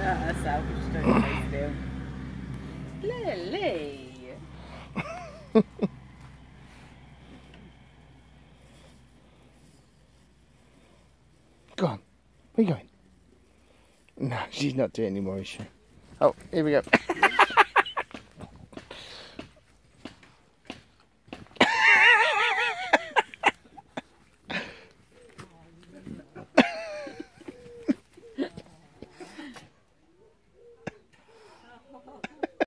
herself, she's doing it still. Lily! Go on. Where are you going? No, she's not doing it anymore, is she? Oh, here we go.